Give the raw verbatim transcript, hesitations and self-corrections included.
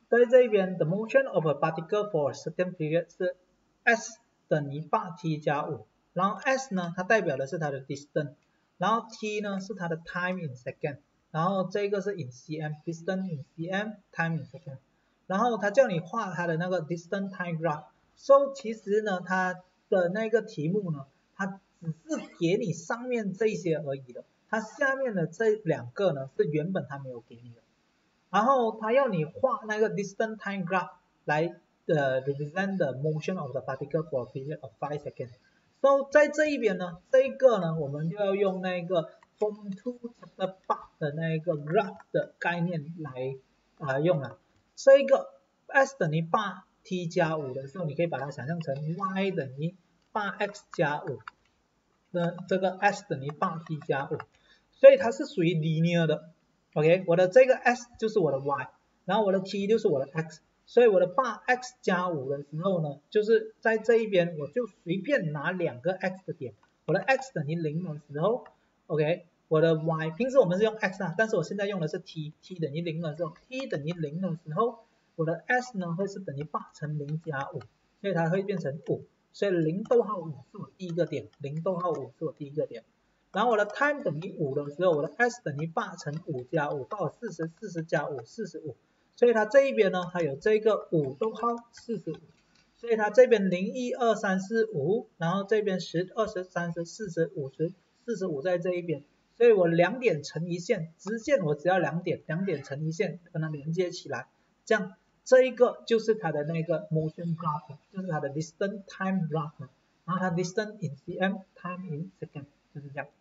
在这边 the motion of a particle for a certain period 是 s 等于 八 t 加五，然后 s 呢它代表的是它的 distance， 然后 t 呢是它的 time in second， 然后这个是 in cm distance in cm time in second， 然后他叫你画它的那个 distance time graph， so 其实呢它的那个题目呢它只是给你上面这些而已的，它下面的这两个呢是原本它没有给你的。然后他要你画那个 distance time graph 来呃 represent the motion of the particle for a period of five seconds。So 在这一边呢，这一个呢，我们就要用那个 Form two Chapter 八的那个 graph 的概念来啊、呃、用了。这一个 s 等于八 t 加五的时候，你可以把它想象成 y 等于八 x 加五，那这个 s 等于八 t 加五，所以它是属于 linear 的。OK， 我的这个 s 就是我的 y， 然后我的 t 就是我的 x， 所以我的八 x 加五的时候呢，就是在这一边我就随便拿两个 x 的点，我的 x 等于零的时候 ，OK， 我的 y， 平时我们是用 x 啊，但是我现在用的是 t，t 等于零的时候 ，t 等于零的时候，我的 s 呢会是等于八乘零加五，所以它会变成五，所以零逗号五是我第一个点，零逗号五是我第一个点。然后我的 time 等于五的时候，我的 s 等于八乘五加五，到四十，四十加五，四十五。所以它这一边呢，它有这个五逗号四十五，所以它这边零、一、二、三、四、五，然后这边十、二十、三十、四十、五十、四十五在这一边，所以我两点成一线，直线我只要两点，两点成一线，跟它连接起来，这样这一个就是它的那个 motion graph， 就是它的 distance time graph， 然后它 distance in cm，time in second， 就是这样。